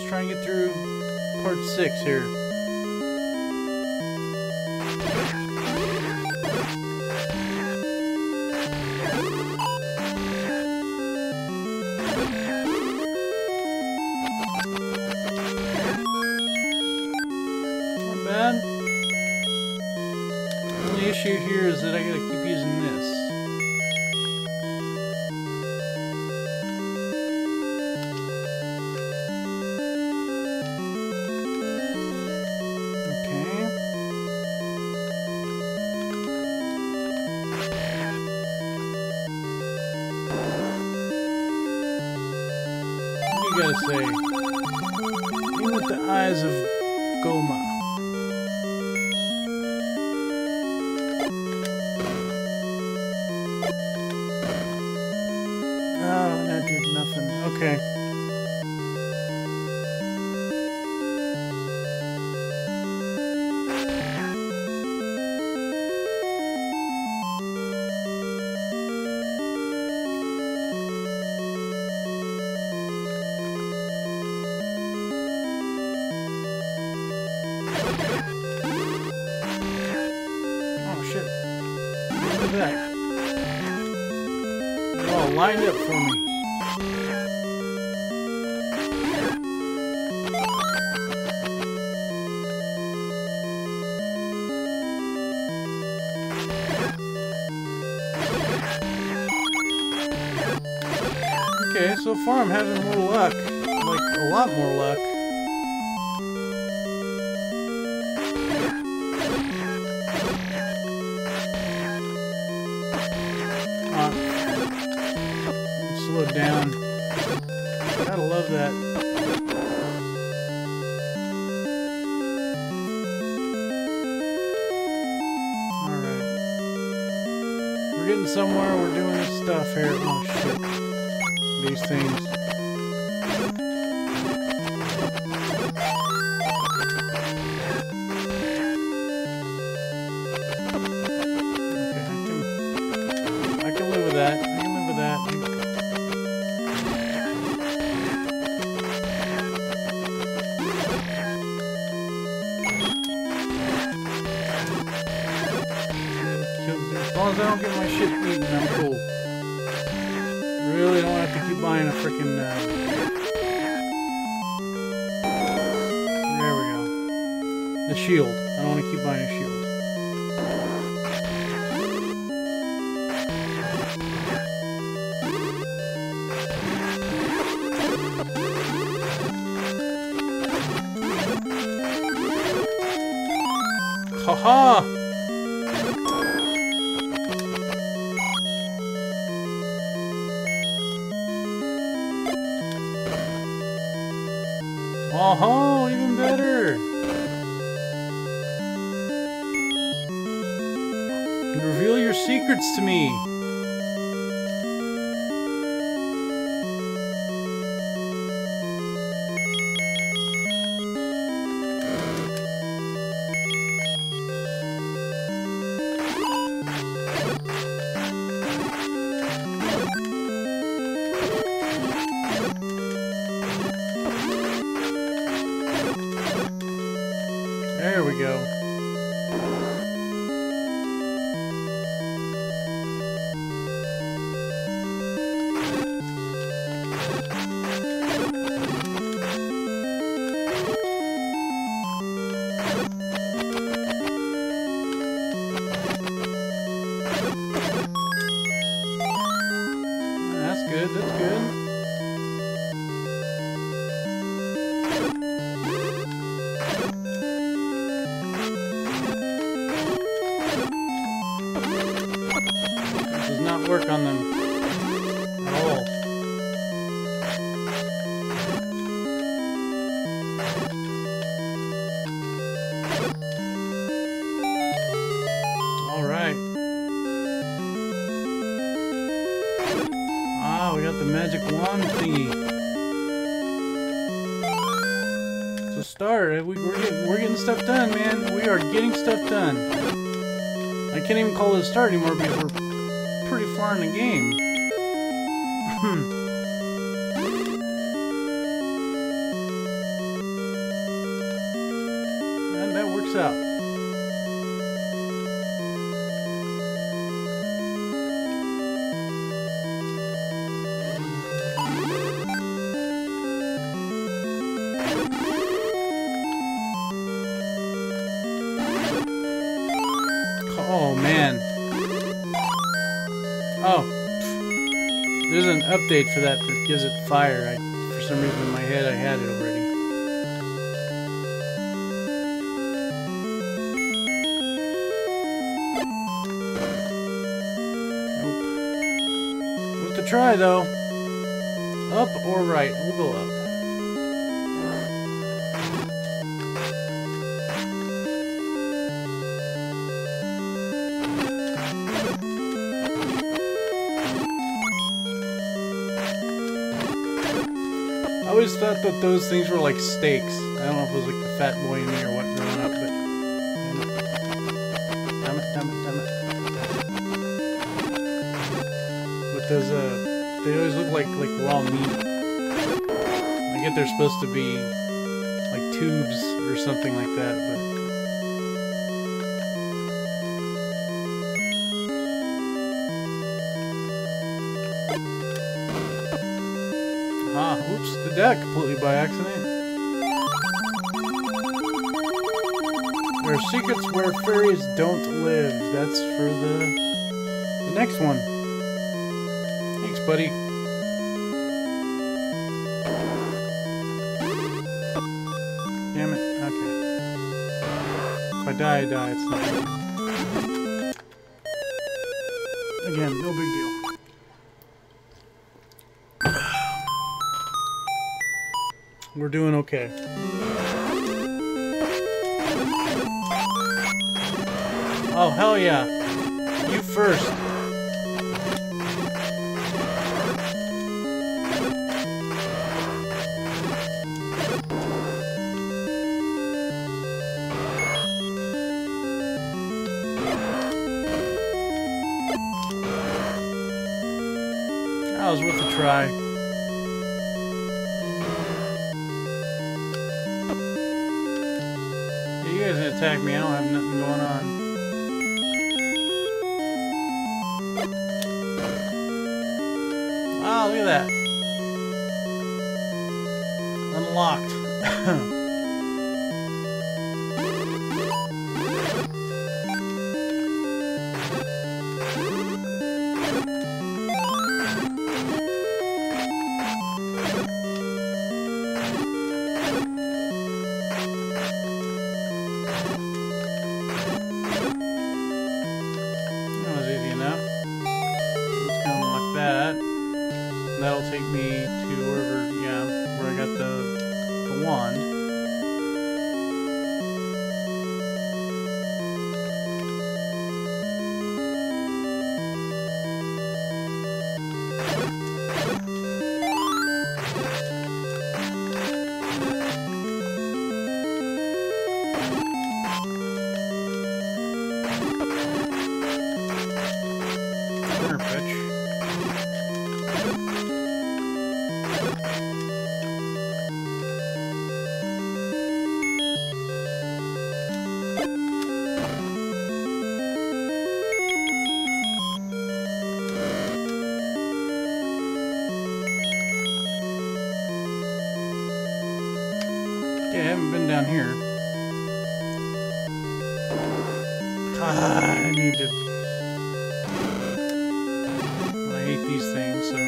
try and get through part 6 here. Not bad. The only issue here is that I gotta keep using this. Gotta say, even with the eyes of Goma. Oh, that did nothing. Okay. That. They're all lined up for me. Okay, so far I'm having more luck. Like, a lot more luck. Slow down. Gotta love that. Alright. We're getting somewhere. We're doing this stuff here. Oh shit. These things. Okay, I can live with that. I can live with that. As long as I don't get my shit eaten, I'm cool. Really don't have to keep buying a freaking. There we go. The shield. I don't want to keep buying a shield. Haha! Oh, even better! Reveal your secrets to me! There we go. That's good, that's good. Does not work on them at all. All right. Ah, we got the magic wand thingy. So start. We're getting stuff done, man. We are getting stuff done. I can't even call it a start anymore because we're pretty far in the game. out. Oh, man. Oh. There's an update for that gives it fire. For some reason in my head I had it already. Nope. Worth a try though. Up or right? We'll go up. I always thought that those things were like steaks. I don't know if it was like the fat boy in me or what growing up, but damn it. But those they always look like raw meat. I get they're supposed to be like tubes or something like that, but oops, did that completely by accident. There are secrets where fairies don't live. That's for the next one. Thanks, buddy. Damn it. Okay. If I die, I die. It's not big. Again, no big deal. We're doing okay. Oh, hell yeah. You first. That was worth a try. You guys gonna attack me? I don't have nothing going on. Wow, look at that. Unlocked. That'll take me to wherever, yeah, where I got the wand. Corner pitch. I haven't been down here. I need to... I hate these things, so...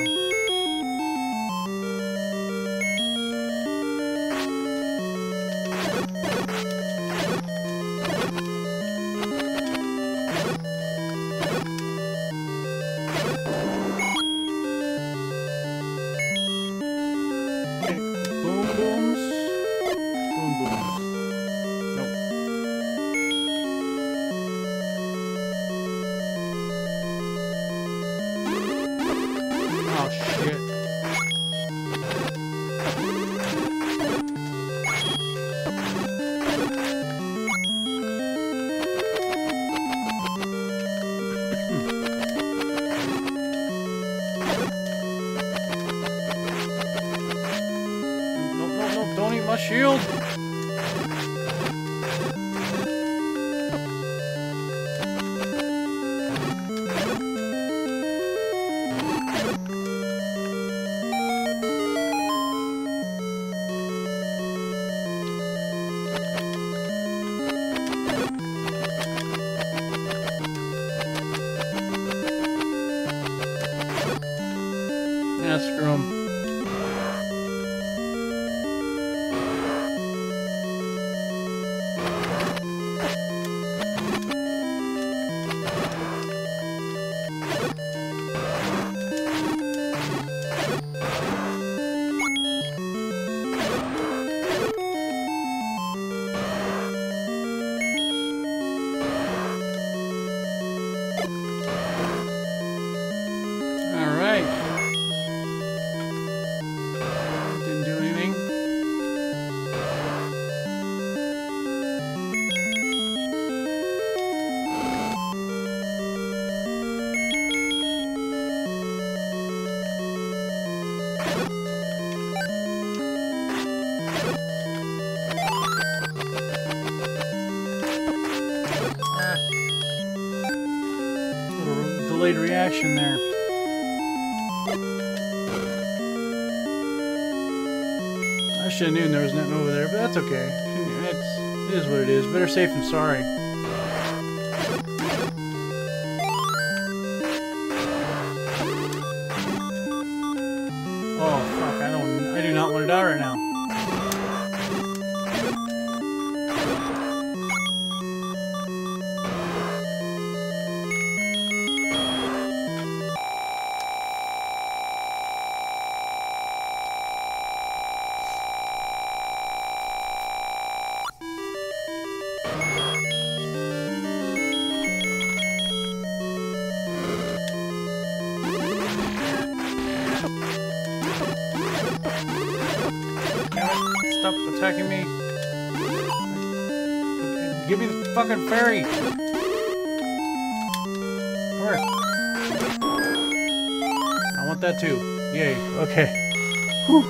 Okay, boom booms. Boom booms. Nope. Oh shit. Nope, don't eat my shield. delayed reaction there. I should have known there was nothing over there, but that's okay. It is what it is. Better safe than sorry. Oh fuck! I do not want to die right now. Stop attacking me. Give me the fucking fairy. Come here. I want that too. Yay. Okay. Whew.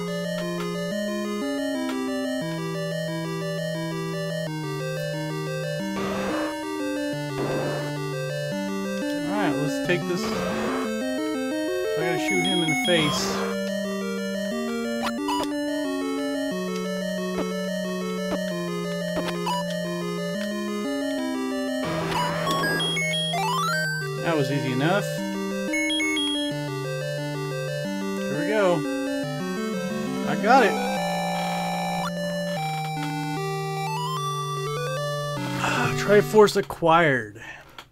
Alright, let's take this. So I gotta shoot him in the face. That was easy enough. Here we go. I got it. Triforce acquired.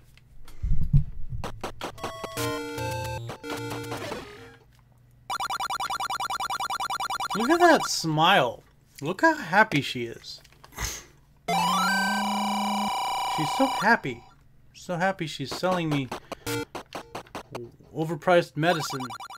Look at that smile. Look how happy she is. She's so happy. So happy she's selling me overpriced medicine.